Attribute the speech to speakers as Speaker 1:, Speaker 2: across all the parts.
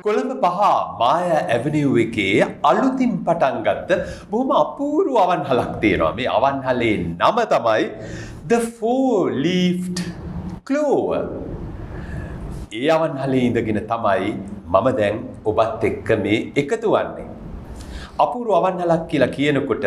Speaker 1: කොළඹ පහ මායා ඇවනිව් එකේ අලුතින් පටන් ගත්ත බොහොම අපූර්ව අවන්හලක් තියෙනවා. මේ අවන්හලේ නම තමයි The Four-Leaved Clover. ඒ අවන්හලේ ඉඳගෙන තමයි මම දැන් ඔබත් එක්ක මේ එකතු වන්නේ. අපූර්ව අවන්හලක් කියලා කියනකොට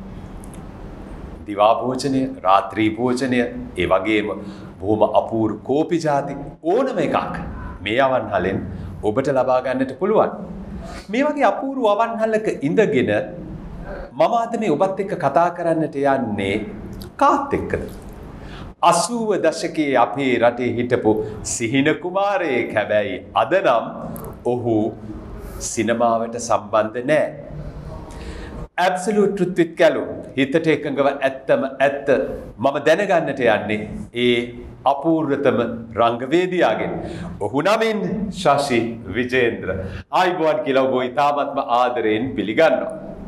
Speaker 1: දිවා භෝජනය, රාත්‍රී භෝජනය, ඒ වගේම බොහොම අපූර්ව කෝපි ಜಾති ඕනම එකක් මේ අවන්හලෙන් ඔබට ලබා ගන්නට පුළුවන්. මේ වගේ අපූර්ව අවන්හලක ඉඳගෙන මම අද මේ ඔබත් එක්ක කතා කරන්නට යන්නේ කාත් එක්කද? 80 දශකයේ අපේ රටේ හිටපු සිහින කුමාරයෙක්. හැබැයි අද නම් ඔහු සිනමාවට සම්බන්ධ නැහැ. Absolute Truth with Callum හිතට එකඟව ඇත්තම ඇත්ත මම දැනගන්නට යන්නේ ඒ අපූර්වතම රංගවේදියාගෙන්. ඔහු නමින් ශෂි විජේන්ද්‍ර. ආයිබෝන් කියලා ඔබ ඉතාමත්ම ආදරයෙන් පිළිගන්නවා.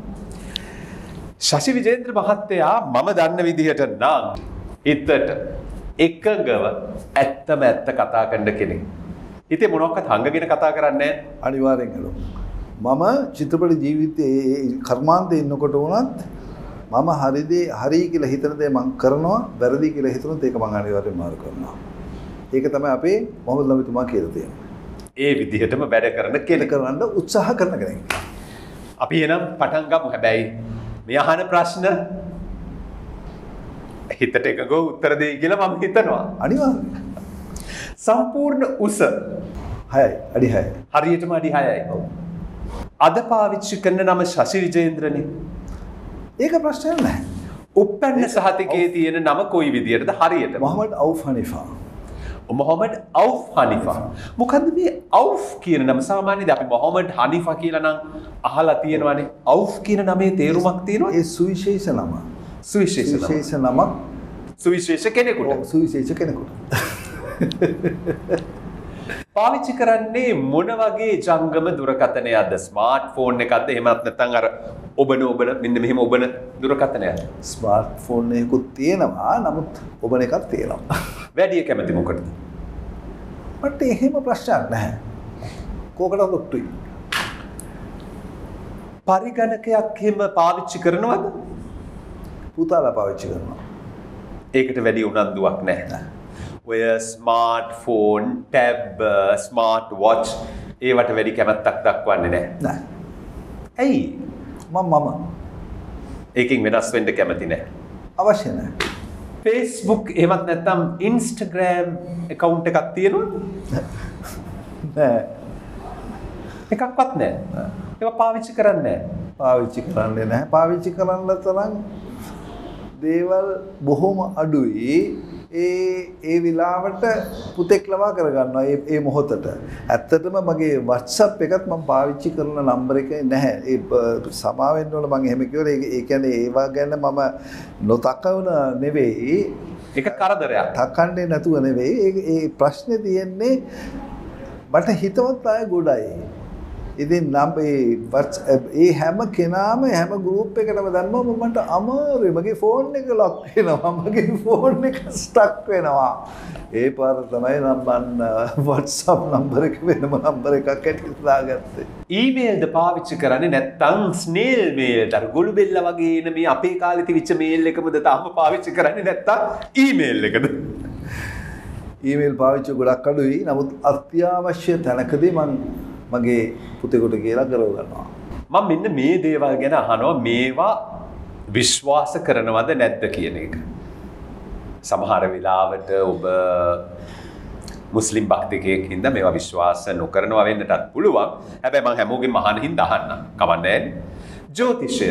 Speaker 1: ශෂි විජේන්ද්‍ර මහත්තයා මම දන්න විදිහට නම් හිතට එකඟව ඇත්තම ඇත්ත කතා කරන කෙනෙක්. හිතේ මොනක්වත් හංගගෙන කතා කරන්නේ නැහැ.
Speaker 2: අනිවාර්යෙන් කළා. මම චිත්‍රපට ජීවිතයේ කර්මාන්තේ ඉන්නකොට වුණත් මම හරි කියලා හිතන දේ මම කරනවා, වැරදි කියලා හිතනොත් ඒක මම අනිවාර්යෙන් මාරු කරනවා. ඒක තමයි අපේ මොහොමඩ් නබිතුමා කියලා තියෙන්නේ.
Speaker 1: ඒ විදිහටම වැඩ කරන කෙනෙක්
Speaker 2: කරන්න උත්සාහ කරන කෙනෙක්.
Speaker 1: අපි එනම් පටන් ගමු. හැබැයි මේ අහන ප්‍රශ්න හිතට එකගො උත්තර දෙයි කියලා මම හිතනවා.
Speaker 2: අනිවාර්යෙන්.
Speaker 1: සම්පූර්ණ උස
Speaker 2: 6යි, අඩි 6යි.
Speaker 1: හරියටම අඩි 6යි. අද පාවිච්චි කරන නම ශෂි විජේන්ද්‍රනේ.
Speaker 2: ඒක ප්‍රශ්නයක් නැහැ.
Speaker 1: උප්පන්න සහතිකයේ තියෙන නම කොයි විදියටද හරියට?
Speaker 2: මොහමඩ් අවුෆ් හනිෆා.
Speaker 1: මොහමඩ් අවුෆ් හනිෆා. මොකද්ද මේ අවුෆ් කියන නම? සාමාන්‍යයෙන් අපි මොහමඩ් හනිෆා කියලා නම් අහලා තියෙනවානේ. අවුෆ් කියන නමේ තේරුමක් තියෙනවා?
Speaker 2: ඒ සුවිශේෂ නම.
Speaker 1: සුවිශේෂ නම. සුවිශේෂ කෙනෙකුට.
Speaker 2: සුවිශේෂ කෙනෙකුට.
Speaker 1: පාවිච්චි කරන්නේ මොන වගේ ජංගම දුරකථනයක්ද? ස්මාර්ට් ෆෝන් එකක්ද? එහෙමත් නැත්නම් අර ඔබන මෙන්න මෙහෙම ඔබන දුරකථනයක්ද?
Speaker 2: ස්මාර්ට් ෆෝන් එකකුත් තියෙනවා. නමුත් ඔබන එකක් තියෙනවා.
Speaker 1: වැඩි කැමති මොකටද?
Speaker 2: මට එහෙම ප්‍රශ්නයක් නැහැ. කෝකටද ඔට්ටුයි.
Speaker 1: පරිගණකයක් එහෙම පාවිච්චි කරනවද?
Speaker 2: පුතාලා පාවිච්චි කරනවා.
Speaker 1: ඒකට වැඩි උනන්දුවක් නැහැ. ඔය smartphone, tab, smartwatch ඒවට වැඩි කැමැත්තක් දක්වන්නේ නැහැ.
Speaker 2: නෑ.
Speaker 1: ඇයි?
Speaker 2: මම
Speaker 1: ඒකෙන් වෙනස් වෙන්න කැමති නැහැ.
Speaker 2: අවශ්‍ය නැහැ.
Speaker 1: Facebook එහෙමත් නැත්නම් Instagram account එකක් තියෙනවද?
Speaker 2: නෑ.
Speaker 1: එකක්වත් නැහැ. ඒවා පාවිච්චි කරන්නේ නැහැ.
Speaker 2: පාවිච්චි කරන්නේ නැහැ. පාවිච්චි කරන්න තරම් දේවල් බොහොම අඩුයි. ඒ විලාවට පුතෙක් ලවා කරගන්නවා ඒ මොහොතට. ඇත්තටම මගේ WhatsApp එකත් මම පාවිච්චි කරන නම්බර එක නැහැ. ඒ සමාවෙන්න ඕන මම එහෙම කිව්වොත් ඒ කියන්නේ ඒවා ගැන මම නොතකවන නෙවෙයි.
Speaker 1: ඒක කරදරයක්.
Speaker 2: තකන්නේ නැතුව නෙවෙයි. ඒ ප්‍රශ්නේ තියෙන්නේ මට හිතවත් අය ගොඩයි. ඉතින් නම් ඒ හැම කෙනාම හැම ගෲප් එකකටම දැම්මම මට අමාරුයි. මගේ ෆෝන් එක ලොක් වෙනවා. මගේ ෆෝන් එක ස්ටක් වෙනවා. ඒ පාර තමයි නම් මම WhatsApp නම්බර එක වෙනම නම්බර එකක් ඇටියට දාගත්තේ.
Speaker 1: ඊමේල්ද පාවිච්චි කරන්නේ නැත්නම් ස්නේල් මේල් අර ගොළු බෙල්ල වගේ එන මේ අපේ කාලේ තිබිච්ච මේල් එකමද තාම පාවිච්චි කරන්නේ නැත්නම් ඊමේල් එකද?
Speaker 2: ඊමේල් පාවිච්චි ගොඩක් අඩුයි. නමුත් අත්‍යවශ්‍ය තැනකදී මගේ පුතේකට කියලා කරව ගන්නවා.
Speaker 1: මම මෙන්න මේ දේවල් ගැන අහනවා. මේවා විශ්වාස කරනවද නැද්ද කියන එක. සමහර වෙලාවට ඔබ මුස්ලිම් භක්තිකයෙක් හින්දා මේවා විශ්වාස නොකරනවා වෙන්නටත් පුළුවන්. හැබැයි මම හැමෝගෙම අහන හින්දා අහන්නම්. කවන්නේ ජ්‍යොතිෂය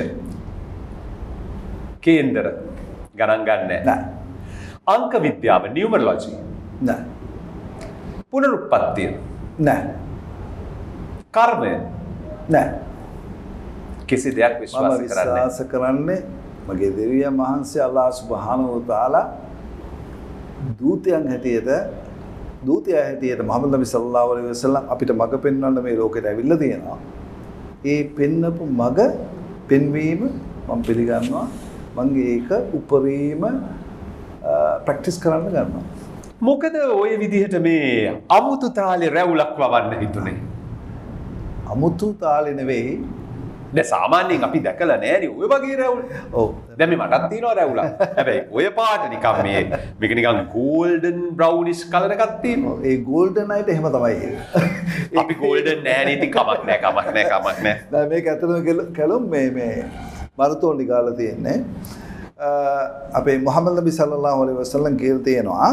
Speaker 1: කේන්දර ගණන් ගන්නෑ.
Speaker 2: නෑ.
Speaker 1: අංක විද්‍යාව නියුමරොලොජි
Speaker 2: නෑ.
Speaker 1: පුනරුත්පත්තිය
Speaker 2: නෑ.
Speaker 1: කර්මය
Speaker 2: නෑ.
Speaker 1: කිසි දෙයක් විශ්වාස
Speaker 2: කරන්නේ මගේ දෙවියන් වහන්සේ අල්ලාහ් සුබ්හානහු වතාලා දූතයන් හැටියට මුහම්මද් නබි සල්ලල්ලාහු අලයිහි වසල්ලම් අපිට මඟ පෙන්වන්න මේ ලෝකෙට ඇවිල්ලා තියෙනවා. ඒ පෙන්නපු මඟ පෙන්වීම මම පිළිගන්නවා. මම ඒක උපරිම ප්‍රැක්ටිස් කරන්න ගන්නවා.
Speaker 1: මොකද ওই විදිහට මේ අමුතු තාලේ රැවුලක් වවන්න හිතුනේ?
Speaker 2: අමුතු තාලෙ නෙවෙයි.
Speaker 1: දැන් සාමාන්‍යයෙන් අපි දැකලා නෑනේ ඔය වගේ රැවුල්.
Speaker 2: ඔව්.
Speaker 1: දැන් මේ මටත් තියෙනවා රැවුලක්. හැබැයි ඔය පාට නිකන් මේක නිකන් ගෝල්ඩන් බ්‍රවුනිෂ් කලර් එකක් තියෙනවා.
Speaker 2: ඒ ගෝල්ඩන් අයිට එහෙම තමයි.
Speaker 1: අපි ගෝල්ඩන් නෑනේ ඉතින් කමක් නෑ.
Speaker 2: දැන් මේක ඇත්තටම කළොම් මේ මරතෝනි ගාලා තියෙන්නේ. අපේ මුහම්මද් නබි සල්ලල්ලාහු අලයිහි වසල්ලම් කියලා තියෙනවා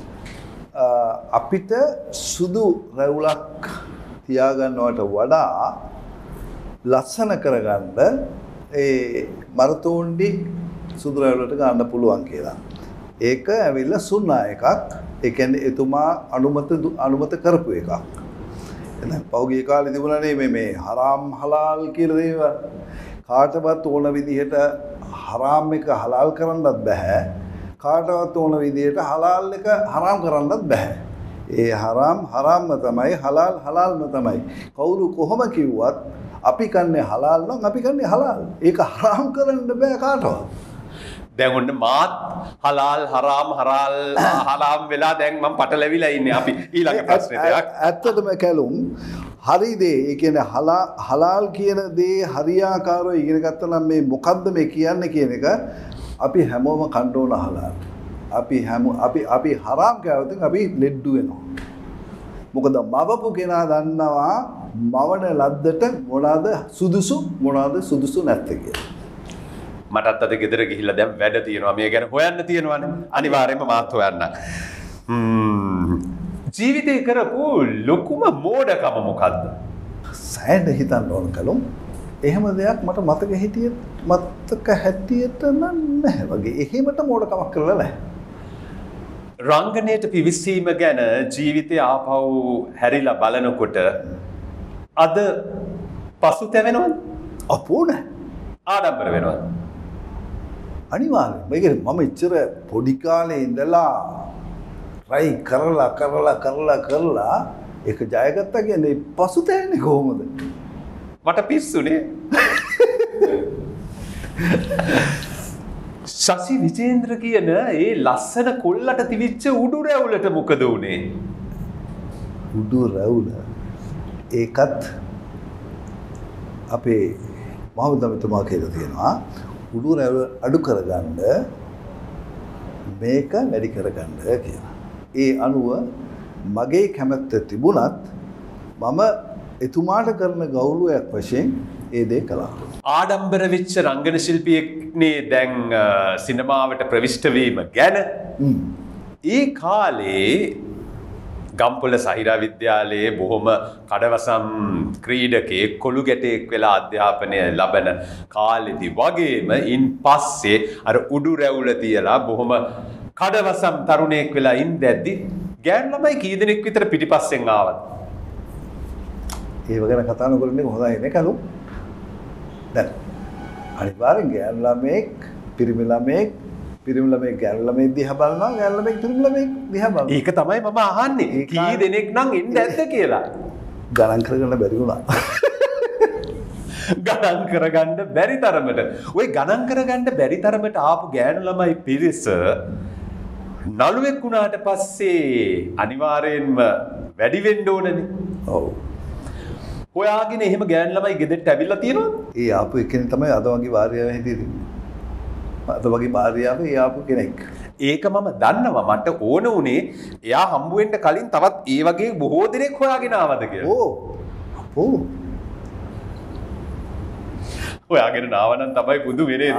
Speaker 2: අපිට සුදු රැවුලක් තියාගන්නවට වඩා ලස්සන කරගන්න ඒ මරතෝන්ඩි සුදු රැවුලට ගන්න පුළුවන් කියලා. ඒක ඇවිල්ලා සුන්නා එකක්. ඒ කියන්නේ එතුමා අනුමත කරපු එකක්. දැන් පෞගේ කාලේ තිබුණානේ මේ හරාම් හලාල් කියලා දේවල්. කාටවත් ඕන විදිහට හරාම් එක හලාල් කරන්නත් බෑ. කාටවත් ඕන විදිහට හලාල් එක හරාම් කරන්නත් බෑ. ඒ හරාම්ම තමයි හලාල්ම තමයි. කවුරු කොහොම කිව්වත් අපි කන්නේ හලාල් නම් අපි කන්නේ හලාල්. ඒක හරාම් කරන්න බෑ කාටවත්.
Speaker 1: දැන් ඔන්න මාත් හලාල් හරාම් වෙලා දැන් මම පටලැවිලා ඉන්නේ. අපි ඊළඟ ප්‍රශ්නෙට
Speaker 2: ඇත්තටම කැලුම් හරි දේ ඒ කියන්නේ හලාල් කියන දේ හරියාකාරව ඉගෙන ගත්තා නම් මේ මොකද්ද මේ කියන්නේ කියන එක අපි හැමෝම කන්න ඕන හලාල්. අපි හරාම් කෑවොත් අපි ලෙඩ්ඩු වෙනවා. මොකද මවපු කෙනා දන්නවා මවන ලද්දට මොනවාද සුදුසු නැත්තේ කියලා.
Speaker 1: මටත් අද ගෙදර ගිහිල්ලා දැන් වැඩ තියෙනවා. මේ ගැන හොයන්න තියෙනවානේ. අනිවාර්යයෙන්ම මාත් හොයන්න. ජීවිතේ කරපු ලොකුම මෝඩකම මොකද්ද?
Speaker 2: සෑහෙන හිතන්න ඕන කලොම්. එහෙම දෙයක් මට මතක හැටියට නැහැ වගේ. එහෙමට මෝඩකමක් කරලා නැහැ.
Speaker 1: රංගනයට පිවිසීම ගැන ජීවිතය ආපහු හැරිලා බලනකොට අද පසුතැවෙනවද?
Speaker 2: අපෝ නැහැ.
Speaker 1: ආඩම්බර වෙනවද?
Speaker 2: අනිවාර්යයෙන්. මේක මම ඉච්චර පොඩි කාලේ ඉඳලා try කරලා ඒක ජයගත්තා කියන්නේ පසුතැවෙන්නේ කොහොමද?
Speaker 1: මට පිස්සුනේ. ශෂි විජේන්ද්‍ර කියන ඒ ලස්සන කොල්ලට තිවිච්ච උඩු රැවුලට මොකද උනේ?
Speaker 2: උඩු රැවුල ඒකත් අපේ මහවදමතුමා කියලා තියෙනවා උඩු රැවුල අඩු කරගන්න මේක වැඩි කරගන්න කියලා. ඒ අනුව මගේ කැමැත්ත තිබුණත් මම එතුමාට කරන ගෞරවයක් වශයෙන් ඒ දේ කළා.
Speaker 1: ආඩම්බර වෙච්ච රංගන ශිල්පියෙක්නේ දැන් සිනමාවට ප්‍රවිෂ්ඨ වීම ගැන ඒ කාලේ ගම්පොළ සහිරා විද්‍යාලයේ බොහොම කඩවසම් ක්‍රීඩකයෙක් කොළු ගැටයෙක් වෙලා අධ්‍යාපනය ලබන කාලෙදි වගේම ඉන් පස්සේ අර උඩු රැවුල තියලා බොහොම කඩවසම් තරුණයෙක් වෙලා ඉඳද්දි ගෑනු ළමයි කී දෙනෙක් විතර පිටිපස්සෙන් ආවද?
Speaker 2: ඒව ගැන කතා නොකරන්නේ හොඳයි නේ කලු. දැන් අනිවාර්යෙන් ගෑනු ළමෙක් පිරිමි ළමෙක් ගෑනු ළමෙක් දිහා බලනවා ගෑනු ළමෙක් පිරිමි ළමෙක් දිහා බලනවා.
Speaker 1: ඒක තමයි මම අහන්නේ. කී දෙනෙක් නම් එන්න ඇද්ද කියලා.
Speaker 2: ගණන් කරගන්න බැරි වුණා.
Speaker 1: ගණන් කරගන්න බැරි තරමට. ওই ගණන් කරගන්න බැරි තරමට ආපු ගෑනු ළමයි පිරිස නළුවෙක් වුණාට පස්සේ අනිවාර්යෙන්ම වැඩි වෙන්න ඕනනේ.
Speaker 2: ඔව්.
Speaker 1: හොයාගෙන එහෙම ගෑනු ළමයි ගෙදරට ඇවිල්ලා තියෙනවද?
Speaker 2: ඒ ආපු එකෙන් තමයි අද වගේ භාර්යාව හිටියේ. අද වගේ භාර්යාව ඒ ආපු කෙනෙක්.
Speaker 1: ඒක මම දන්නවා. මට ඕන උනේ එයා හම්බ වෙන්න කලින් තවත් ඒ වගේ බොහෝ දෙනෙක් හොයාගෙන ආවද කියලා.
Speaker 2: ඕ.
Speaker 1: හොයාගෙන නාවනම් තමයි බුදු වෙන්නේ.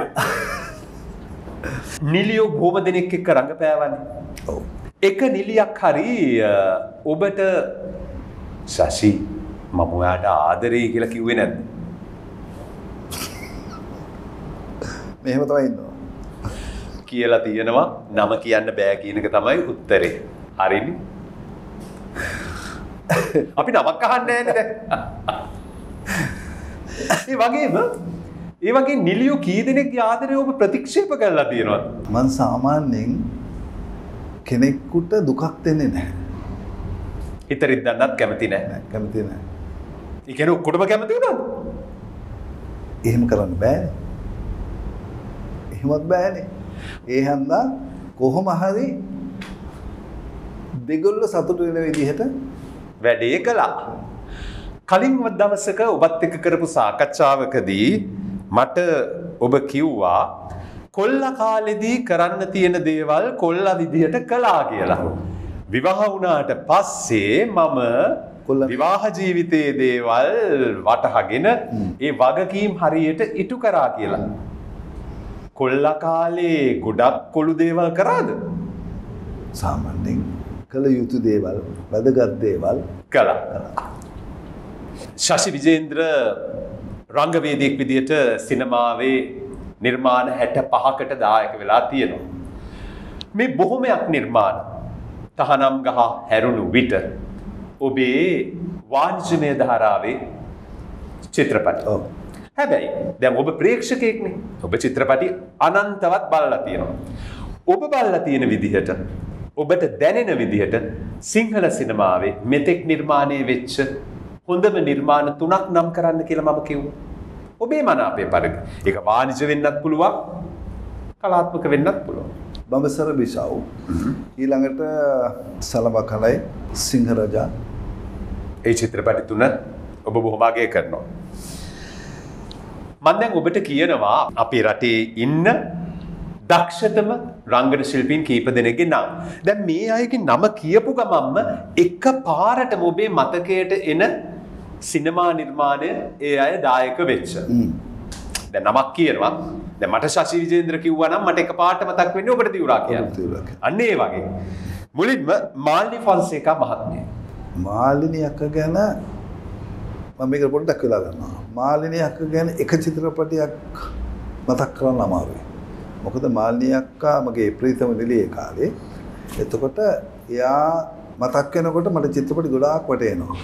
Speaker 1: නිලියෝ බොහොම දෙනෙක් එක්ක රඟපෑවනේ.
Speaker 2: ඔව්.
Speaker 1: එක නිලියක් හරි ඔබට ශෂි මම ඔයාට ආදරේ කියලා කිව්වේ නැද්ද?
Speaker 2: මෙහෙම තමයි ඉන්නවා.
Speaker 1: කියලා තියෙනවා. නම කියන්න බෑ කියන එක තමයි උත්තරේ. හරිනේ. අපි නමක් අහන්නේ නැහැ නේද? ඒ වගේ නිලියෝ කී දෙනෙක්ගේ ආදරේ ඔබ ප්‍රතික්ෂේප කරලා තියෙනවද?
Speaker 2: මං සාමාන්‍යයෙන් කෙනෙකුට දුකක් දෙන්නේ නැහැ.
Speaker 1: හිතරින් දන්නත් කැමති නැහැ.
Speaker 2: කැමති නැහැ.
Speaker 1: ඒ කියන්නේ ඔක්කොටම කැමති වුණාද?
Speaker 2: එහෙම කරන්න බෑ. එහෙමත් බෑනේ. ඒ හන්දා කොහොම හරි දෙගොල්ල සතුටු වෙන විදිහට
Speaker 1: වැඩේ කළා. කලින් දවසක ඔබත් එක්ක කරපු සාකච්ඡාවකදී මට ඔබ කිව්වා කොල්ලා කාලෙදී කරන්න තියෙන දේවල් කොල්ලා විදියට කළා කියලා. විවාහ වුණාට පස්සේ මම විවාහ ජීවිතයේ දේවල් වටහාගෙන ඒ වගකීම් හරියට ඉටු කරා කියලා. කොල්ලා කාලේ ගොඩක් කොළු දේවල් කරාද?
Speaker 2: සාමාන්‍යයෙන් කළ යුතු දේවල්, වැදගත් දේවල්
Speaker 1: කළා. ශෂි විජේන්ද්‍ර රංගවේදියෙක් විදියට සිනමාවේ නිර්මාණ 65කට දායක වෙලා තියෙනවා. මේ බොහොමයක් නිර්මාණ තහනම් ගහ හැරුණු විට ඔබේ වාණිජමය ධාරාවේ චිත්‍රපට. හැබැයි දැන් ඔබ ප්‍රේක්ෂකයෙක්නේ. ඔබ චිත්‍රපටි අනන්තවත් බලලා තියෙනවා. ඔබ බලලා තියෙන විදිහට ඔබට දැනෙන විදිහට සිංහල සිනමාවේ මෙතෙක් නිර්මාණය වෙච්ච හොඳම නිර්මාණ 3ක් නම් කරන්න කියලා මම කිව්වා. ඔබේ මනාපේ පරිදි. ඒක වාණිජ වෙන්නත් පුළුවන්, කලාත්මක වෙන්නත් පුළුවන්.
Speaker 2: බඹසර බිසව් ඊළඟට සලබකලයි සිංහරජා
Speaker 1: ඒ චිත්‍රපටි 3 ඔබ බොහොම අගය කරනවා. මම දැන් ඔබට කියනවා අපේ රටේ ඉන්න දක්ෂතම රංගන ශිල්පීන් කීප දෙනෙක්ගේ නම්. දැන් මේ අයගේ නම කියපු ගමන්ම එක පාරටම ඔබේ මතකයට එන සිනමා නිර්මාණය ඒ අය දායක වෙච්ච. දැන් නමක් කියනවා. දැන් මට ශෂි විජේන්ද්‍ර කිව්වා නම් මට එක පාට මතක් වෙන්නේ ඔබට දියුරා කියන්නේ. අන්න ඒ වගේ. මුලින්ම මාල්නි ෆොන්සේකා මහත්මිය.
Speaker 2: මාලිනී අක්ක ගැන මම මේක පොඩ්ඩක් වෙලා ගන්නවා. මාලිනී අක්ක ගැන එක චිත්‍රපටයක් මතක් කරන්න අමාරුයි. මොකද මාලිනී අක්කා මගේ ප්‍රීතම නිලියේ කාලේ. එතකොට එයා මතක් වෙනකොට මට චිත්‍රපටි ගොඩාක් වටේනවා.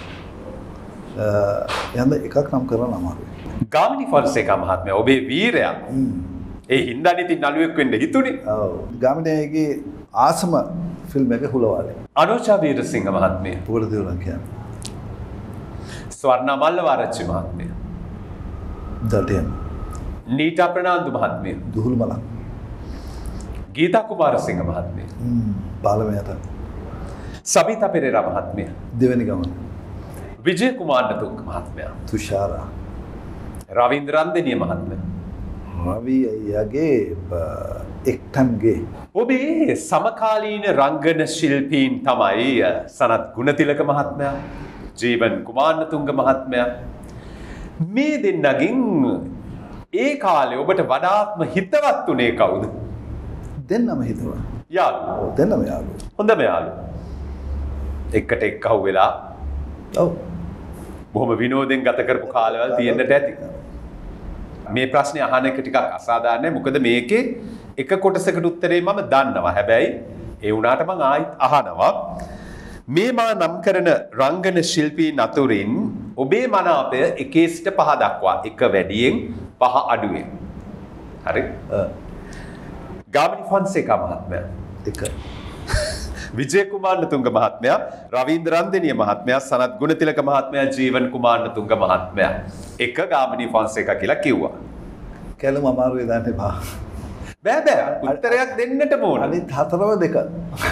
Speaker 2: යන්න එකක් නම් කරන්න අමාරුයි.
Speaker 1: ගාමිණී ෆොන්සේකා මහත්මයා ඔබේ වීරයා. ඒ හින්දානේ ඉතින් නළුවෙක් වෙන්න හිතුනේ.
Speaker 2: ඔව්. ගාමිණීගේ ආසම ෆිල්ම් එක හුලවාලේ.
Speaker 1: අනුෂා වීරසිංහ මහත්මිය.
Speaker 2: පොර දෙවුණා කියන්නේ.
Speaker 1: ස්වර්ණා මල්ලවාරච්චි මහත්මිය.
Speaker 2: දඩයන්.
Speaker 1: නීතා ප්‍රනාන්දු මහත්මිය.
Speaker 2: දුහුල් මලක්.
Speaker 1: ගීතා කුමාරසිංහ මහත්මිය.
Speaker 2: බාලමයට.
Speaker 1: සබිතා පෙරේරා මහත්මිය.
Speaker 2: දෙවෙනි ගමන.
Speaker 1: විජය කුමාරතුංග මහත්මයා.
Speaker 2: තුෂාරා.
Speaker 1: රවීන්ද්‍ර රන්දෙනිය මහත්මයා.
Speaker 2: රවි අයියාගේ එක්තන්ගේ.
Speaker 1: ඔබේ සමකාලීන රංගන ශිල්පීන් තමයි සනත් ගුණතිලක මහත්මයා, ජීවන් කුමාරතුංග මහත්මයා. මේ දෙන්නගෙන් ඒ කාලේ ඔබට වඩාත්ම හිතවත් උනේ කවුද?
Speaker 2: දෙන්නම හිතවත්.
Speaker 1: යාළුවෝ.
Speaker 2: දෙන්නම යාළුවෝ.
Speaker 1: හොඳම යාළුවෝ. එකට එක්කහුව වෙලා
Speaker 2: ඔව්
Speaker 1: බොහොම විනෝදෙන් ගත කරපු කාලවල තියෙන්නට ඇති. මේ ප්‍රශ්නේ අහන එක ටිකක් අසාධාරණයි. මොකද මේකේ එක කොටසකට උත්තරේ මම දන්නවා. හැබැයි ඒ වුණාට මම ආයිත් අහනවා. මේ මා නම් කරන රංගන ශිල්පීන් අතුරින් ඔබේ මනාපය 1 සිට 5 දක්වා. 1 වැඩියෙන් 5 අඩුවෙන්. හරි? ගාමිණී ෆොන්සේකා මහත්මයා.
Speaker 2: 1.
Speaker 1: විජය කුමාරතුංග මහත්මයා, රවීන්ද්‍ර රන්දෙනිය මහත්මයා, සනත් ගුණතිලක මහත්මයා, ජීවන් කුමාරතුංග මහත්මයා. 1 ගාමිණී ෆොන්සේකා කියලා කිව්වා.
Speaker 2: කැලුම අමාරුවේ දාන්න එපා.
Speaker 1: බෑ උත්තරයක් දෙන්නට ඕන.
Speaker 2: අනිත් 4ව 2.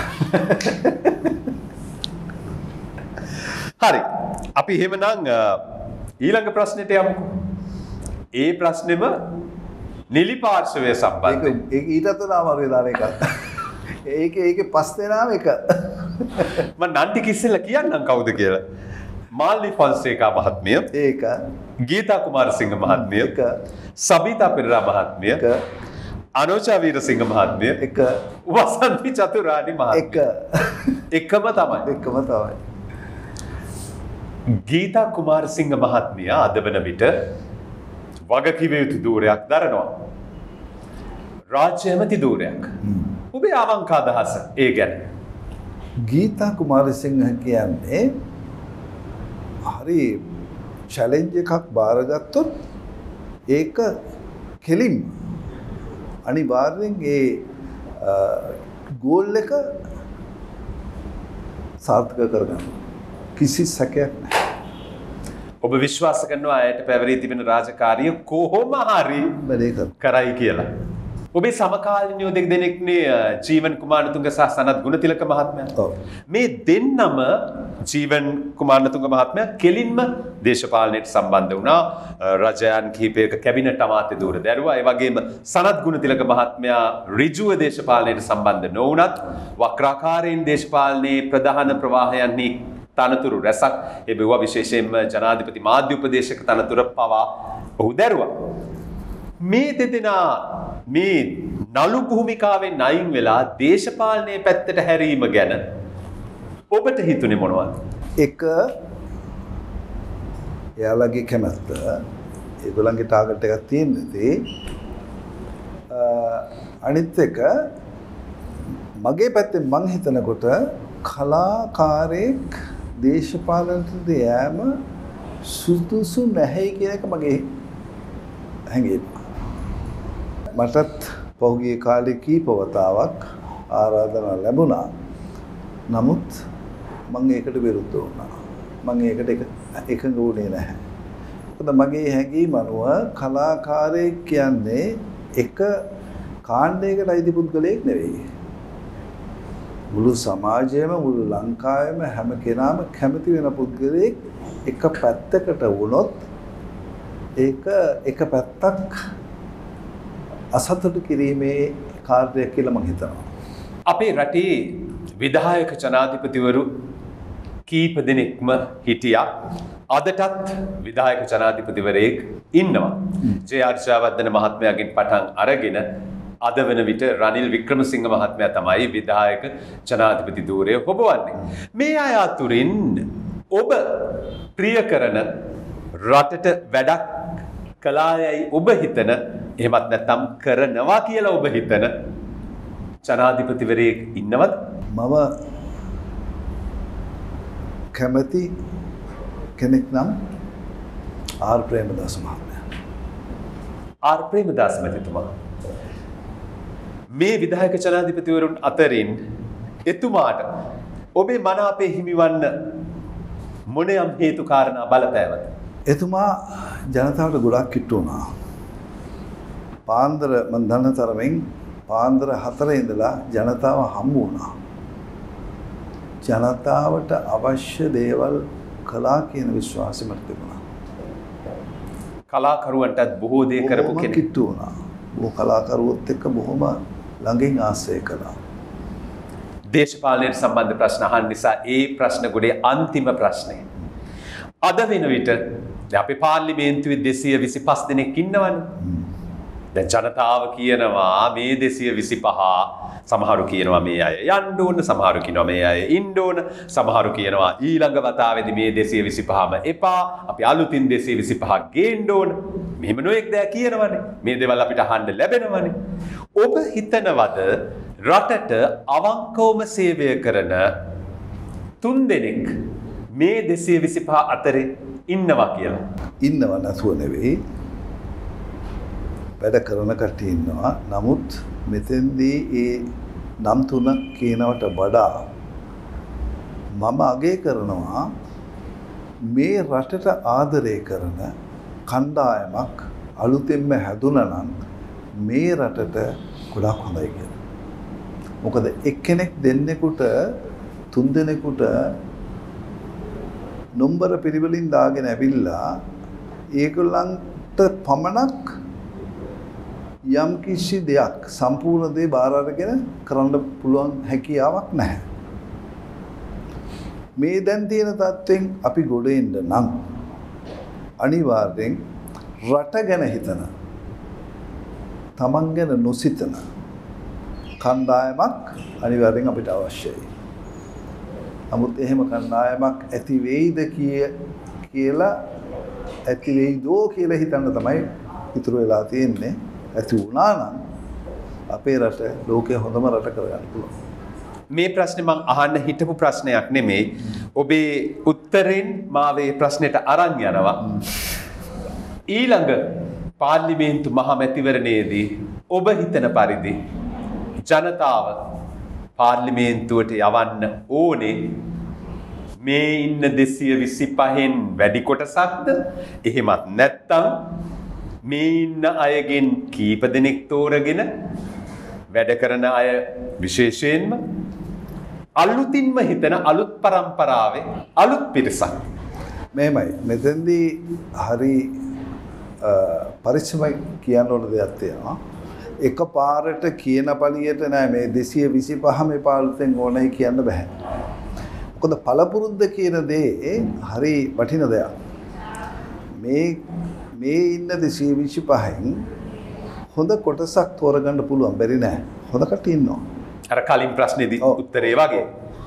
Speaker 1: හරි. අපි එහෙමනම් ඊළඟ ප්‍රශ්නෙට යමුකෝ. ඒ ප්‍රශ්නේම නිලි පාර්ශවය සම්බන්ධයෙන්.
Speaker 2: ඒක ඊටත් වඩා අමාරුවේ දාන එක. ඒකේ 5 දෙනාම එක.
Speaker 1: මම නන්ටි කිස්සෙල්ලා කියන්නම් කවුද කියලා. මාල්නි ෆොන්සේකා මහත්මිය.
Speaker 2: ඒක.
Speaker 1: ගීතා කුමාරසිංහ මහත්මිය.
Speaker 2: එක.
Speaker 1: සබිතා පෙරේරා මහත්මිය.
Speaker 2: එක.
Speaker 1: අනුෂා වීරසිංහ මහත්මිය.
Speaker 2: එක.
Speaker 1: වසන්ති චතුරානි මහත්මිය.
Speaker 2: එක.
Speaker 1: එකම තමයි.
Speaker 2: එකම තමයි.
Speaker 1: ගීතා කුමාරසිංහ මහත්මිය අද වන විට වගකිව යුතු ධූරයක් දරනවා. රාජ්‍යමති ධූරයක්. ඔබේ අවංක අදහස ඒ ගැන.
Speaker 2: ගීතා කුමාරසිංහ කියන්නේ හරි චැලෙන්ජ් එකක් බාරගත්තොත් ඒක කෙලින් අනිවාර්යෙන් ඒ ගෝල් එක සාර්ථක කරගන්න. කිසි සැකයක් නැහැ.
Speaker 1: ඔබ විශ්වාස කරනවා ඇයට පැවරී තිබෙන රාජකාරිය කොහොම හරි
Speaker 2: වැඩේ
Speaker 1: කරයි කියලා. ඔබේ සමකාලීනයෝ දෙක දෙනෙක්නේ ජීවන් කුමාරතුංග සහ සනත් ගුණතිලක මහත්මයා. මේ දෙන්නම ජීවන් කුමාරතුංග මහත්මයා කෙලින්ම දේශපාලනයට සම්බන්ධ වුණා. රජයන් කිහිපයක කැබිනට් අමාත්‍ය ධූර දැරුවා. ඒ වගේම සනත් ගුණතිලක මහත්මයා ඍජුව දේශපාලනයට සම්බන්ධ නොවුණත් වක්‍රාකාරයෙන් දේශපාලනයේ ප්‍රධාන ප්‍රවාහයන්හි තනතුරු රැසක් එබෙවුවා. විශේෂයෙන්ම ජනාධිපති මාධ්‍ය උපදේශක තනතුර පවා ඔහු දැරුවා. මේ දෙදෙනා මේ නළු භූමිකාවෙන් අයින් වෙලා දේශපාලනයේ පැත්තට හැරීම ගැන ඔබට හිතුනේ මොනවද?
Speaker 2: එක එයාලගේ කැමැත්ත ඒගොල්ලන්ගේ ටාගට් එකක් තියෙන්නේ. අනිත් එක මගේ පැත්තෙන් මං හිතනකොට කලාකාරයෙක් දේශපාලනයට යෑම සුදුසු නැහැ කියන එක මගේ හැඟීම. මටත් පහුගිය කාලේ කීප වතාවක් ආරාධනා ලැබුණා. නමුත් මම ඒකට විරුද්ධ වුණා. මම ඒකට එකඟ වුණේ නැහැ. මොකද මගේ හැඟීම අනුව කලාකාරයෙක් කියන්නේ එක කාණ්ඩයකට අයිති පුද්ගලයෙක් නෙවෙයි. මුළු සමාජයේම මුළු ලංකාවේම හැම කෙනාම කැමති වෙන පුද්ගලයෙක් එක පැත්තකට වුණොත් ඒක එක පැත්තක් අසතුටු කිරීමේ කාර්යයක් කියලා මම හිතනවා.
Speaker 1: අපේ රටේ විධායක ජනාධිපතිවරු කීප දෙනෙක්ම හිටියා. අදටත් විධායක ජනාධිපතිවරයෙක් ඉන්නවා. ජේ.ආර්. ජයවර්ධන මහත්මයාගෙන් පටන් අරගෙන අද වන විට රනිල් වික්‍රමසිංහ මහත්මයා තමයි විධායක ජනාධිපති ධූරය හොබවන්නේ. මේ අය අතුරින් ඔබ ප්‍රිය කරන රටට වැඩක් කලායයි ඔබ හිතන එහෙමත් නැත්නම් කරනවා කියලා ඔබ හිතන ජනාධිපතිවරයෙක් ඉන්නවද?
Speaker 2: මම කැමති කෙනෙක් නම් ආර් ප්‍රේමදාස මහත්මයා.
Speaker 1: ආර් ප්‍රේමදාස මහත්මයා මේ විධායක ජනාධිපතිවරුන් අතරින් එතුමාට ඔබේ මන අපේ හිමිවන්න මොනියම් හේතු කාරණා බලපෑවද?
Speaker 2: එතුමා ජනතාවට ගොඩක් කිට්ටු වුණා. පාන්දර මන් දන්න තරමින් පාන්දර 4 ඉඳලා ජනතාව හම්බ වුණා. ජනතාවට අවශ්‍ය දේවල් කළා කියන විශ්වාසය මට තිබුණා.
Speaker 1: කලාකරුවන්ටත් බොහෝ දේ කරපු කෙනෙක්.
Speaker 2: කිට්ටු වුණා. බොහෝ කලාකරුවොත් එක්ක බොහොම ළඟින් ආශ්‍රය කළා.
Speaker 1: දේශපාලනයට සම්බන්ධ ප්‍රශ්න අහන්න නිසා ඒ ප්‍රශ්න ගොඩේ අන්තිම ප්‍රශ්නේ. අද වෙන විට අපේ පාර්ලිමේන්තුවේ 225 දෙනෙක් ඉන්නවනේ. දැන් ජනතාව කියනවා මේ 225 සමහරු කියනවා මේ අය යන්න ඕන, සමහරු කියනවා මේ අය ඉන්න ඕන, සමහරු කියනවා ඊළඟ වතාවේදී මේ 225ම එපා, අපි අලුතින් 225 ගේන්න ඕන. මෙහෙම නොඑක් දෑ කියනවනේ. මේ දේවල් අපිට අහන්න ලැබෙනවනේ. ඔබ හිතනවද රටට අවංකවම සේවය කරන 3 දෙනෙක් මේ 225 අතරේ ඉන්නවා කියලා?
Speaker 2: ඉන්නව නැතුව නෙවෙයි. වැඩ කරන කට්ටිය ඉන්නවා. නමුත් මෙතෙන්දී ඒ නම් 3 කියනවට වඩා මම අගය කරනවා මේ රටට ආදරය කරන කණ්ඩායමක් අලුතෙන්ම හැදුනා නම් මේ රටට ගොඩක් හොඳයි කියලා. මොකද එක්කෙනෙක් දෙන්නෙකුට 3 දෙනෙකුට නම්බර පිළිවෙලින් දාගෙන ඇවිල්ලා ඒගොල්ලන්ට පමණක් යම් කිසි දෙයක් සම්පූර්ණ දේ බාර අරගෙන කරන්න පුළුවන් හැකියාවක් නැහැ. මේ දැන් තියෙන තත්ත්වෙන් අපි ගොඩ එන්න නම් අනිවාර්යෙන් රට ගැන හිතන, තමන් ගැන නොසිතන කණ්ඩායමක් අනිවාර්යෙන් අපිට අවශ්‍යයි. නමුත් එහෙම කණ්ඩායමක් ඇති වෙයිද කියලා ඇති වෙයිදෝ කියලා හිතන්න තමයි ඉතුරු වෙලා තියෙන්නේ. ඇති වුණා නම් අපේ රට ලෝකයේ හොඳම රට කරගන්න පුළුවන්.
Speaker 1: මේ ප්‍රශ්නේ මම අහන්න හිතපු ප්‍රශ්නයක් නෙමෙයි. ඔබේ උත්තරෙන් මාව මේ ප්‍රශ්නෙට අරන් යනවා. ඊළඟ පාර්ලිමේන්තු මහ මැතිවරණයේදී ඔබ හිතන පරිදි ජනතාව පාර්ලිමේන්තුවට යවන්න ඕනේ මේ ඉන්න 225න් වැඩි කොටසක්ද? එහෙමත් නැත්නම් මේ ඉන්න අයගෙන් කීප දෙනෙක් තෝරගෙන වැඩ කරන අය විශේෂයෙන්ම අලුතින්ම හිතන අලුත් පරම්පරාවේ අලුත් පිරිසක්.
Speaker 2: මෙහෙමයි. මෙතෙන්දී හරි පරිස්සමයි කියන්න ඕන දෙයක් තියෙනවා. එක පාරට කියන පළියට නෑ මේ 225 මේ පාලුතෙන් ඕනයි කියන්න බෑ. මොකද පළපුරුද්ද කියන දේ හරි වටින දෙයක්. මේ ඉන්න 225න් හොඳ කොටසක් තෝරගන්න පුළුවන් බැරි නෑ. හොඳ කට්ටිය ඉන්නවා. අර
Speaker 1: කලින් ප්‍රශ්නේදී උත්තරේ වගේ.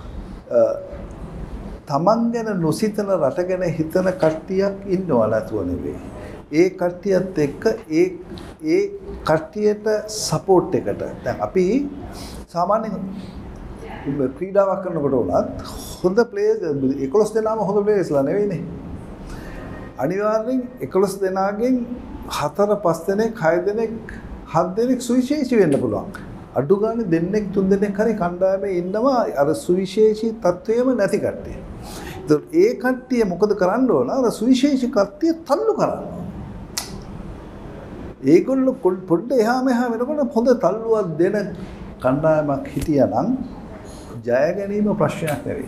Speaker 2: තමන් ගැන නොසිතන රට ගැන හිතන කට්ටියක් ඉන්නවා නැතුව නෙවෙයි. ඒ කට්ටියත් එක්ක ඒ කට්ටියට සපෝට් එකට දැන් අපි සාමාන්‍යයෙන් ක්‍රීඩාවක් කරනකොට උනත් හොඳ ප්ලේයර්ස් 11 දෙනාම හොඳ ප්ලේයර්ස්ලා නෙවෙයිනේ. අනිවාර්යෙන් 11 දෙනාගෙන් 4 5 දෙනෙක් 6 දෙනෙක් 7 දෙනෙක් සුවිශේෂී වෙන්න පුළුවන්. අඩු ගානේ දෙන්නෙක් 3 දෙනෙක් හරි කණ්ඩායමේ ඉන්නවා අර සුවිශේෂී තත්වයේම නැති කට්ටිය. ඒ කට්ටිය මොකද කරන්න ඕන? අර සුවිශේෂී කට්ටිය තල්ලු කරන්න. ඒගොල්ලෝ පොඩ්ඩ එහා මෙහා වෙනකොට හොඳ තල්ලුවක් දෙන කණ්ඩායමක් හිටියානම් ජය ගැනීම ප්‍රශ්නයක් නෙවෙයි.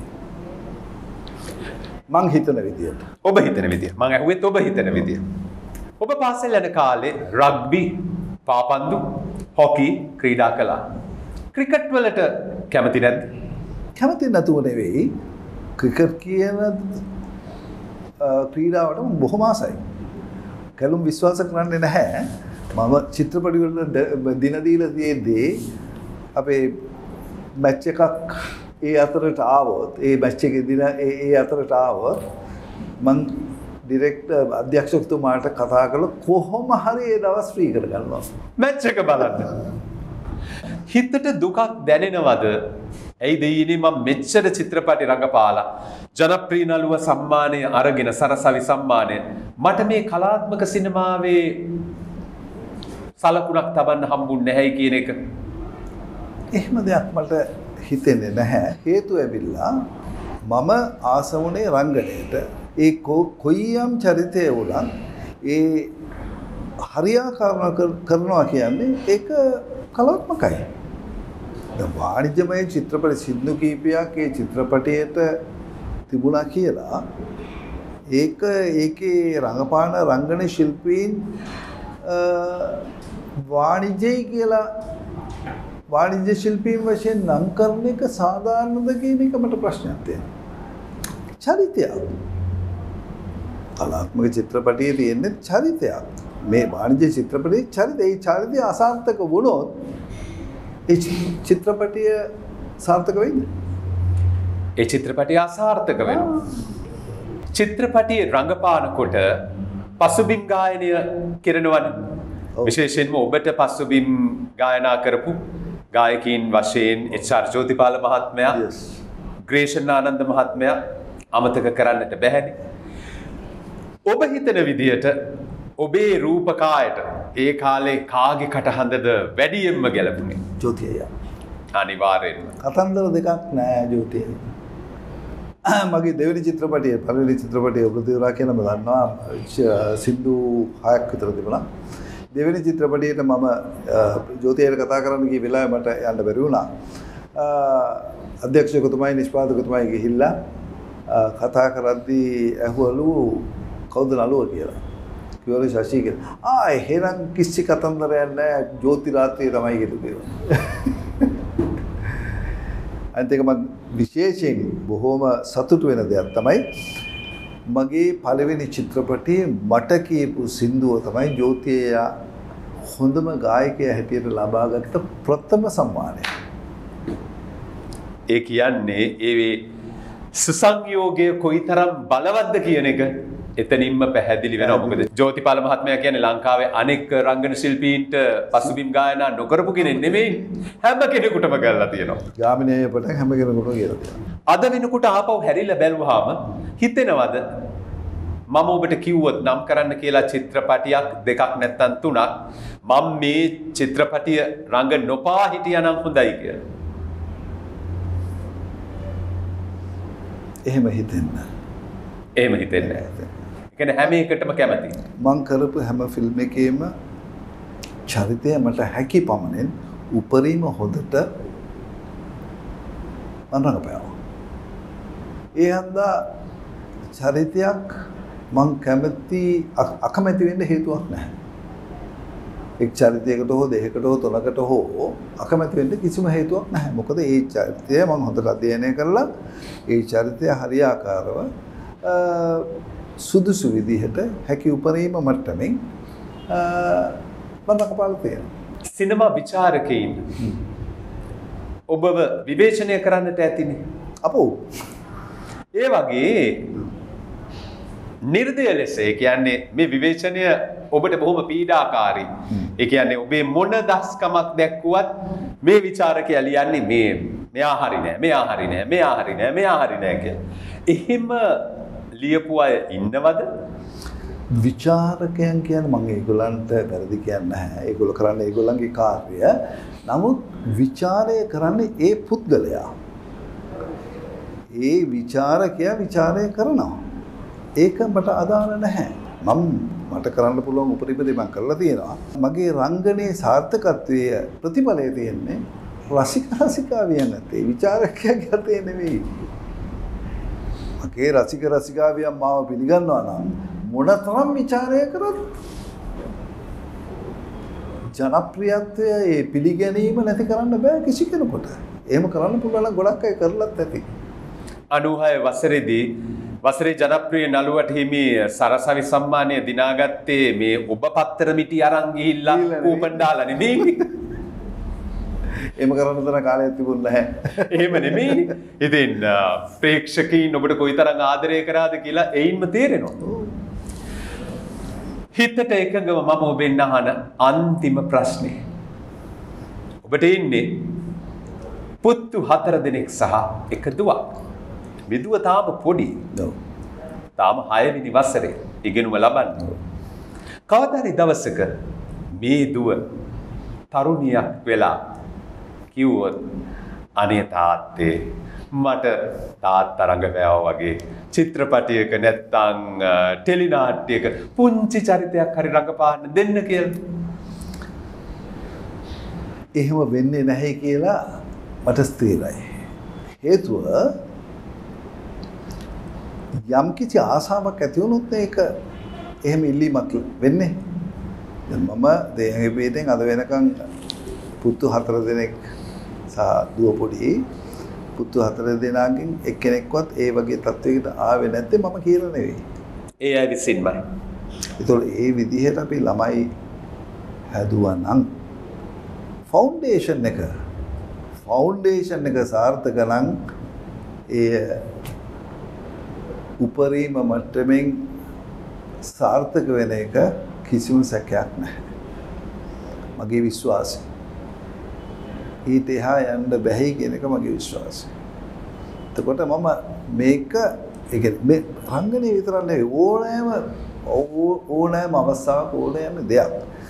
Speaker 2: මං හිතන විදියට.
Speaker 1: ඔබ හිතන විදිය. මං අහුවෙත් ඔබ හිතන විදිය. ඔබ පාසල් යන කාලේ රග්බි, පාපන්දු, හොකි ක්‍රීඩා කළා. ක්‍රිකට් වලට කැමති නැද්ද?
Speaker 2: කැමති නැතුව නෙවෙයි. ක්‍රිකට් කියන ක්‍රීඩාවට බොහොම ආසයි. කැලුම් විශ්වාස කරන්නේ නැහැ. මම චිත්‍රපටි වල දින දීලා තියෙද්දී අපේ මැච් එකක් ඒ අතරට ආවොත් ඒ මැච් එකේ දින ඒ අතරට ආවොත් මං ඩිරෙක්ටර් අධ්‍යක්ෂකතුමාට කතා කරලා කොහොම හරි ඒ දවස් ෆ්‍රී කරගන්නවා
Speaker 1: මැච් එක බලන්න. හිතට දුකක් දැනෙනවද? ඇයි දෙයිනේ මම මෙච්චර චිත්‍රපටි රඟපාලා ජනප්‍රිය නළුව සම්මානය අරගෙන සරසවි සම්මානය මට මේ කලාත්මක සිනමාවේ සලකුණක් තබන්න හම්බුන්නේ නැහැයි කියන එක.
Speaker 2: එහෙම දෙයක් මට හිතෙන්නේ නැහැ. හේතුව ඇවිල්ලා මම ආස වුණේ රංගනයට. ඒ කොයියම් චරිතය වුණත් ඒ හරියාකාරව කරනවා කියන්නේ ඒක කලාත්මකයි. වාණිජමය චිත්‍රපට සින්දු කීපයක් ඒ චිත්‍රපටයට තිබුණා කියලා ඒකේ රංගපාන රංගන ශිල්පීන් වාණිජය කියලා වාණිජ්‍ය ශිල්පීන් වශයෙන් නම් කරන එක සාධාරණද කියන එක මට ප්‍රශ්නයක් තියෙනවා. චරිතයක්. කලාත්මක චිත්‍රපටයේ තියෙන චරිතයක්. මේ වාණිජ්‍ය චිත්‍රපටයේ චරිතය ඒ චරිතය අසාර්ථක වුණොත් ඒ චිත්‍රපටිය සාර්ථක වෙයිද?
Speaker 1: ඒ චිත්‍රපටිය අසාර්ථක වෙනවා. චිත්‍රපටියේ රංගපානකොට පසුබිම් ගායනය කරනවනේ. විශේෂයෙන්ම ඔබට පසුබිම් ගායනා කරපු ගායකයින් වශයෙන් එච්.ආර්. ජෝතිපාල මහත්මයා, ග්‍රේෂන් ආනන්ද මහත්මයා අමතක කරන්නට බැහැනේ. ඔබ හිතන විදියට ඔබේ රූපකායට ඒ කාලේ කාගේ කටහඬද වැඩියෙන්ම ගැලපුණේ?
Speaker 2: ජෝති අයියා.
Speaker 1: අනිවාර්යෙන්ම.
Speaker 2: කතන්දර දෙකක් නෑ ජෝති අයියා. මගේ දෙවෙනි චිත්‍රපටියේ පළවෙනි චිත්‍රපටියේ ඔබදිවරා කියලා මම දන්නවා සින්දු 6ක් විතර තිබුණා. දෙවෙනි චිත්‍රපටියට මම ජෝති අයියට කතා කරන්න ගිය වෙලාවේ මට යන්න බැරි වුණා. අධ්‍යක්ෂකතුමයි නිෂ්පාදකතුමයි ගිහිල්ලා කතා කරද්දී ඇහුවලු කවුද නළුව කියලා. කිව්වලු ශෂි කියලා. එහෙනම් කිසි කතන්දරයක් නැහැ ජෝති රාත්‍රියේ තමයි කියලා. අනිත් එක මම විශේෂයෙන් බොහොම සතුටු වෙන දෙයක් තමයි මගේ පළවෙනි චිත්‍රපටයේ මට කියපු සින්දුව තමයි ජෝතියා හොඳම ගායකයා හැටියට ලබාගත් ප්‍රථම සම්මානය.
Speaker 1: ඒ කියන්නේ ඒ සුසංයෝගය කොයිතරම් බලවත්ද කියන එක එතනින්ම පැහැදිලි වෙනවා. මොකද ජෝතිපාල මහත්මයා කියන්නේ ලංකාවේ අනෙක් රංගන ශිල්පීන්ට පසුබිම් ගායනා නොකරපු කෙනෙක් නෙමෙයි. හැම කෙනෙකුටම කරලා තියෙනවා.
Speaker 2: ගාමිණී පටන් හැම කෙනෙකුටම කියලා තියෙනවා.
Speaker 1: අද වෙනකොට ආපහු හැරිලා බැලුවාම හිතෙනවද මම ඔබට කිව්වොත් නම් කරන්න කියලා චිත්‍රපටියක් දෙකක් නැත්තම් තුනක් මම මේ චිත්‍රපටිය රංග නොපා හිටියානම් හොඳයි කියලා?
Speaker 2: එහෙම හිතෙන්නේ.
Speaker 1: එහෙම හිතෙන්නේ නැහැ. ඒ කියන්නේ හැම එකටම කැමති.
Speaker 2: මං කරපු හැම ෆිල්ම් එකේම චරිතය මට හැකි පමණින් උපරිම හොඳට මම රඟපෑවා. ඒ හන්දා චරිතයක් මං කැමති අකමැති වෙන්න හේතුවක් නැහැ. එක් චරිතයකට හෝ දෙකකට හෝ තුනකට හෝ අකමැති වෙන්න කිසිම හේතුවක් නැහැ. මොකද ඒ චරිතය මම හොඳට අධ්‍යයනය කරලා ඒ චරිතය හරියාකාරව සුදුසු විදිහට හැකි උපරිම මට්ටමින් මම රඟපාලා තියෙනවා.
Speaker 1: සිනමා විචාරකයින් ඔබව විවේචනය කරන්නට ඇතිනේ.
Speaker 2: අපෝ
Speaker 1: ඒ වගේ නිර්දය ලෙස ඒ කියන්නේ මේ විවේචනය ඔබට බොහොම පීඩාකාරී. ඒ කියන්නේ ඔබේ මොන දස්කමක් දැක්කුවත් මේ විචාරකයා ලියන්නේ මෙයා හරි නෑ, මෙයා හරි නෑ, මෙයා හරි නෑ, මෙයා හරි නෑ කියලා. එහෙම ලියපු අය ඉන්නවද?
Speaker 2: විචාරකයන් කියන්නේ මම ඒගොල්ලන්ට වැරදි කියන්නේ නැහැ. ඒගොල්ලෝ කරන්නේ ඒගොල්ලන්ගේ කාර්යය. නමුත් විචාරය කරන්නේ ඒ පුද්ගලයා. ඒ විචාරකයා විචාරය කරනවා. ඒක මට අදාළ නැහැ. මට කරන්න පුළුවන් උපරිම දේ මම කරලා තියෙනවා. මගේ රංගනයේ සාර්ථකත්වයේ ප්‍රතිඵලය තියෙන්නේ රසිකාවියන් නැතේ විචාරකයාගේ අතේ නෙවෙයි. මගේ රසිකාවියන් මාව පිළිගන්නවා නම් මොනතරම් විචාරය කරත් ජනප්‍රියත්වය ඒ පිළිගැනීම නැති කරන්න බෑ කිසි කෙනෙකුට. එහෙම කරන්න පුළුවන් නම් ගොඩක් අය කරලත් ඇති.
Speaker 1: 96 වසරේදී වසරේ ජනප්‍රිය නළුවට හිමි සරසවි සම්මානය දිනාගත්තේ මේ ඔබ පත්තර මිටි අරන් ගිහිල්ලා කූපන් දාලා නෙමෙයි.
Speaker 2: එහෙම කරන්න තරම් කාලයක් තිබුණ නැහැ.
Speaker 1: එහෙම නෙමෙයිනේ. ඉතින් ප්‍රේක්ෂකයින් ඔබට කොයිතරම් ආදරය කරාද කියලා එයින්ම තේරෙනවා. හිතට එකඟව මම ඔබෙන් අහන අන්තිම ප්‍රශ්නේ. ඔබට ඉන්නේ පුත්තු 4 දෙනෙක් සහ එක දුවක්. විදුව තාම පොඩි. තාම 6 වෙනි වසරේ ඉගෙනුම ලබන්නේ. කවදා හරි දවසක මේ දුව තරුණියක් වෙලා කිව්වොත් අනේ තාත්තේ මට තාත්තා රඟපෑවා වගේ චිත්‍රපටයක නැත්තම් ටෙලි නාට්‍යයක පුංචි චරිතයක් හරි රඟපාන්න දෙන්න කියලා.
Speaker 2: එහෙම වෙන්නේ නැහැ කියලා මට ස්ථිරයි. හේතුව යම් කිසි ආසාවක් ඇති වුණොත් ඒක එහෙම ඉල්ලීමක් වෙන්නේ. දැන් මම දෙයගේ පිටින් අද වෙනකන් පුතු 4 දෙනෙක් සහ දුව පොඩි පුතු 4 දෙනාගෙන් එක්කෙනෙක්වත් ඒ වගේ තත්වයකට ආවේ නැත්තේ මම කියලා නෙවෙයි.
Speaker 1: ඒ අය විසින්මයි.
Speaker 2: ඒතකොට ඒ විදිහට අපි ළමයි හැදුවා නම් ෆවුන්ඩේෂන් එක සාර්ථක නම් ඒ උපරිම මට්ටමින් සාර්ථක වෙන එක කිසිම සැකයක් නැහැ. මගේ විශ්වාසය. ඊට එහා යන්න බැහැ කියන එක මගේ විශ්වාසය. එතකොට මම මේක ඒ කියන්නේ මේ රංගනයේ විතරක් නෙවෙයි ඕනෑම අවස්ථාවක ඕනෑම දෙයක්.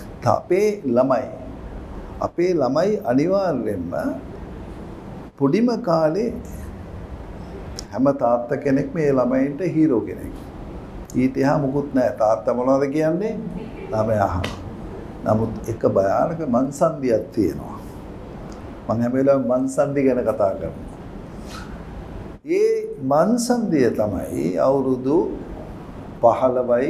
Speaker 2: අපේ ළමයි අනිවාර්යෙන්ම පොඩිම කාලේ හැම තාත්තා කෙනෙක් මේ ළමයින්ට හීරෝ කෙනෙක්. ඊට එහා මුකුත් නැහැ. තාත්තා මොනවද කියන්නේ? ළමයා අහනවා. නමුත් එක භයානක මන්සන්දියක් තියෙනවා. මම හැම වෙලාවෙම මන්සන්දි ගැන කතා කරනවා. ඒ මන්සන්දිය තමයි අවුරුදු 15යි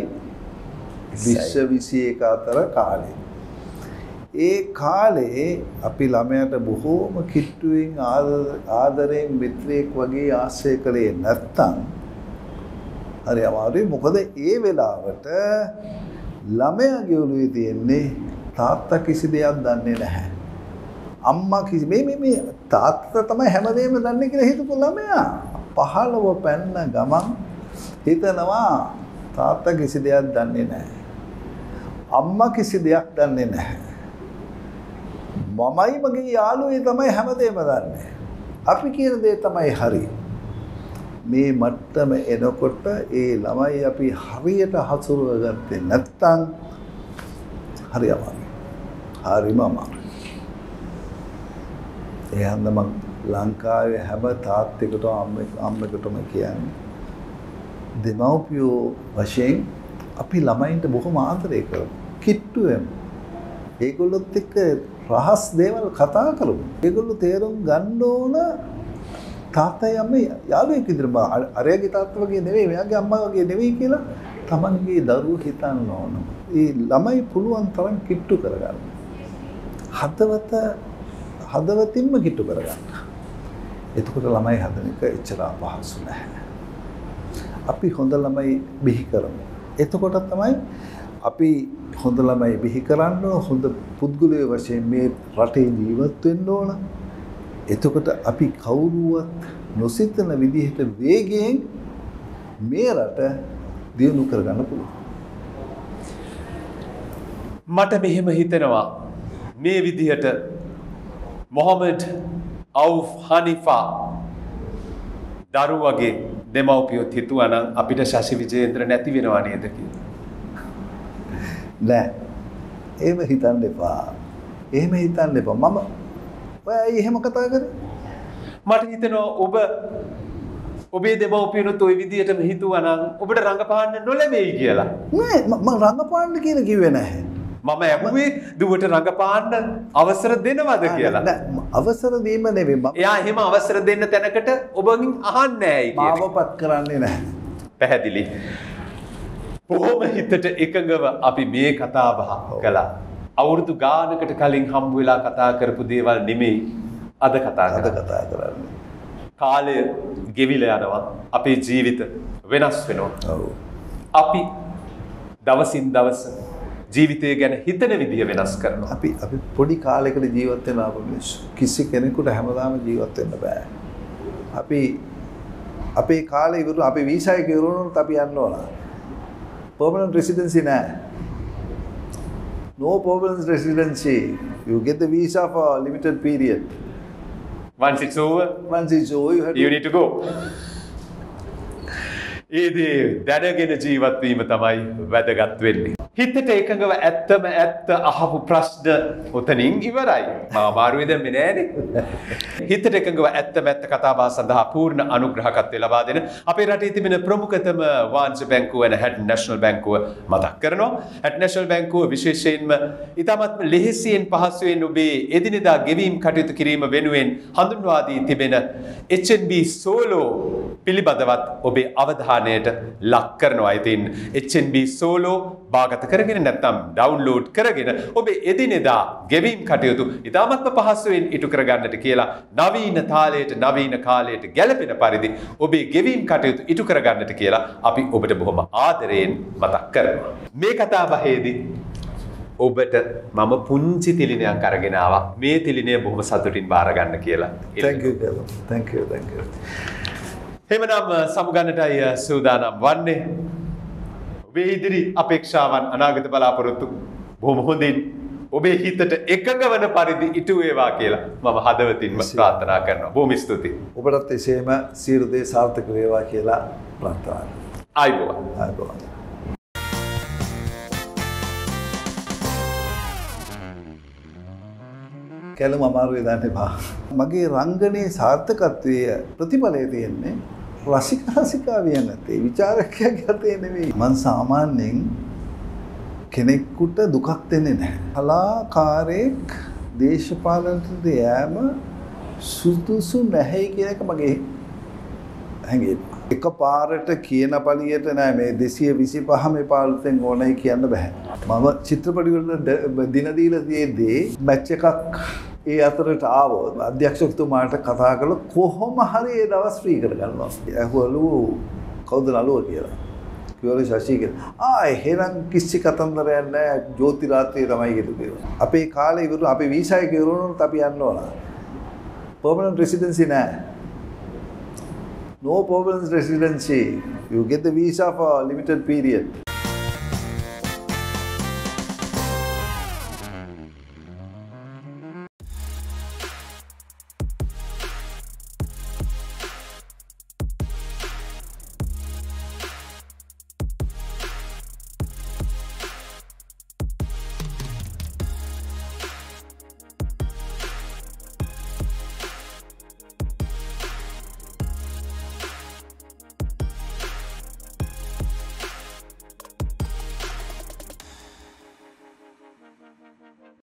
Speaker 2: 21 අතර කාලේ. ඒ කාලේ අපි ළමයාට බොහෝම කිට්ටුවෙන් ආදරයෙන් මිත්‍රයෙක් වගේ ආශ්‍රය කළේ නැත්තම් හරි අමාරුයි. මොකද ඒ වෙලාවට ළමයාගේ ඔළුවේ තියෙන්නේ තාත්තා කිසි දෙයක් දන්නේ නැහැ. අම්මා කිසි මේ තාත්තා තමයි හැමදේම දන්නේ කියලා හිතපු ළමයා 15 පැන්න ගමන් හිතනවා තාත්තා කිසි දෙයක් දන්නේ නැහැ. අම්මා කිසි දෙයක් දන්නේ නැහැ. මමයි මගේ යාළුවේ තමයි හැමදේම දන්නේ. අපි කියන දේ තමයි හරි. මේ මට්ටම එනකොට ඒ ළමයි අපි හරියට හසුරුවගත්තේ නැත්තම් හරි අමාරුයි. හරිම අමාරුයි. ඒ හන්ද මම ලංකාවේ හැම තාත්තෙකුටම අම්මෙකුටම කියන්නේ දෙමව්පියෝ වශයෙන් අපි ළමයින්ට බොහොම ආදරය කරමු. කිට්ටු වෙමු. ඒගොල්ලොත් එක්ක රහස් දේවල් කතා කරමු. ඒගොල්ලෝ තේරුම් ගන්න ඕන තාත්තයි අම්මයි යාළුවෙක් විදිහට අරයාගේ තාත්තා වගේ නෙවෙයි, මෙයාගේ අම්මා වගේ නෙවෙයි කියලා තමන්ගේ දරුවෝ හිතන්න ඕන. ඒ ළමයි පුළුවන් තරම් කිට්ටු කරගන්න. හදවතින්ම කිට්ටු කරගන්න. එතකොට ළමයි හදන එක එච්චර අපහසු නැහැ. අපි හොඳ ළමයි බිහි කරමු. එතකොට තමයි අපි හොඳ ළමයි බිහි කරන්න ඕන, හොඳ පුද්ගලයෝ වශයෙන් මේ රටේ ජීවත් වෙන්න ඕන. එතකොට අපි කවුරුවත් නොසිතන විදිහට වේගයෙන් මේ රට දියුණු කරගන්න පුළුවන්.
Speaker 1: මට මෙහෙම හිතෙනවා මේ විදිහට මොහමඩ් අවුෆ් හනිෆා දරුවගේ දෙමව්පියොත් හිතුවා නම් අපිට ශශි විජේන්ද්‍ර නැති වෙනවා නේද කියලා.
Speaker 2: නෑ. එහෙම හිතන්න එපා. එහෙම හිතන්න එපා. මම ඔය එහෙම කතා කරේ.
Speaker 1: මට හිතෙනවා ඔබේ දෙමව්පියොත් ওই විදිහටම හිතුවා නම් ඔබට රංගපාන්න නොලැබෙයි කියලා.
Speaker 2: නෑ මම රංගපාන්න කියලා කිව්වේ නැහැ.
Speaker 1: මම ඇහුවේ දුවට රංගපාන්න අවසර දෙනවද කියලා.
Speaker 2: නෑ අවසර දීම නෙවෙයි.
Speaker 1: එයා එහෙම අවසර දෙන්න තැනකට ඔබගෙන් අහන්නේ නැහැ කියලා.
Speaker 2: මාවපත් කරන්නේ නැහැ.
Speaker 1: පැහැදිලි. බොහොම හිතට එකඟව අපි මේ කතා බහ කළා. අවුරුදු ගානකට කලින් හම්බ වෙලා කතා කරපු දේවල් නෙමෙයි අද කතා කරන්නේ. කාලය ගෙවිලා යනවා. අපේ ජීවිත වෙනස් වෙනවා. අපි දවසින් දවස ජීවිතය ගැන හිතන විදිය වෙනස් කරනවා.
Speaker 2: අපි පොඩි කාලයකට ජීවත් වෙන මිනිස්සු. කිසි කෙනෙකුට හැමදාම ජීවත් වෙන්න බෑ. අපේ කාලේ ඉවර අපි වීසා එක ඉවරනොත් අපි යන්න ඕන. permanent residency නෑ. No permanent residency. You get the visa for a limited period.
Speaker 1: Once it's over, you need to go. ඒදී දැනගෙන ජීවත් වීම තමයි වැදගත් වෙන්නේ. හිතට එකඟව ඇත්තම ඇත්ත අහපු ප්‍රශ්න උතනින් ඉවරයි. මම අමාරුවේ දැම්මේ නෑනේ. හිතට එකඟව ඇත්තම ඇත්ත කතාබහ සඳහා පූර්ණ අනුග්‍රහකත්වය ලබා දෙන අපේ රටේ තිබෙන ප්‍රමුඛතම වාණිජ්‍ය බැංකුව වෙන හැට් නැෂනල් බැංකුව මතක් කරනවා. හැට් නැෂනල් බැංකුව විශේෂයෙන්ම ඉතාමත් ලෙහෙසියෙන් පහසුවෙන් ඔබේ එදිනෙදා ගෙවීම් කටයුතු කිරීම වෙනුවෙන් හඳුන්වා දී තිබෙන HNB Solo පිළිබඳවත් ඔබේ අවධානයට ලක් කරනවා. ඉතින් HNB Solo භාගත කරගෙන නැත්නම් ඩවුන්ලෝඩ් කරගෙන ඔබේ එදිනෙදා ගෙවීම් කටයුතු ඉතාමත්ම පහසුවෙන් ඉටු කරගන්නට කියලා නවීන තාලයට නවීන කාලයට ගැලපෙන පරිදි ඔබේ ගෙවීම් කටයුතු ඉටු කරගන්නට කියලා අපි ඔබට බොහොම ආදරයෙන් මතක් කරනවා. මේ කතාබහේදී ඔබට මම පුංචි තිලිනයක් අරගෙන ආවා. මේ තිලිනය බොහොම සතුටින් බාර ගන්න කියලා.
Speaker 2: Thank you.
Speaker 1: එහෙමනම් සමුගන්නටයි සූදානම් වන්නේ. ඔබේ ඉදිරි අපේක්ෂාවන් අනාගත බලාපොරොත්තු බොහොම හොඳින් ඔබේ හිතට එකඟ වන පරිදි ඉටු වේවා කියලා මම හදවතින්ම ප්‍රාර්ථනා කරනවා. බොහොම ස්තුතියි.
Speaker 2: ඔබටත් එසේම සියලු දේ සාර්ථක වේවා කියලා ප්‍රාර්ථනා කරනවා.
Speaker 1: ආයුබෝවන්.
Speaker 2: කැලම අමාරුවේ දාන්න එපා. මගේ රංගනයේ සාර්ථකත්වයේ ප්‍රතිඵලය තියෙන්නේ රසිකාවිය නැතේ විචාරකයාගේ අතේ නෙවෙයි. මං සාමාන්‍යයෙන් කෙනෙකුට දුකක් දෙන්නේ නැහැ. කලාකාරයෙක් දේශපාලනයට යෑම සුදුසු නැහැ කියන එක මගේ හැඟීම. එකපාරට කියන පළියට නෑ මේ 225 මේ පාලුතෙන් ඕනයි කියන්න බෑ. මම චිත්‍රපටි වල දින දීලා තියෙද්දී මැච් එකක් ඒ අතරට ආවොත් අධ්‍යක්ෂකතුමාට කතා කළා කොහොම හරි ඒ දවස් ෆ්‍රී කරගන්නවා. ඇහුවලු කවුද නළුව කියලා. කිව්වලු ශෂි කියලා. එහෙනම් කිසි කතන්දරයක් නෑ ජෝති රාත්‍රියේ තමයි කිව්වේ. අපේ කාලේ ඉවර අපේ වීසා එක ඉවරනොත් අපි යන්න ඕන. permanent residency නෑ. No permanent residency. You get the visa for a limited period.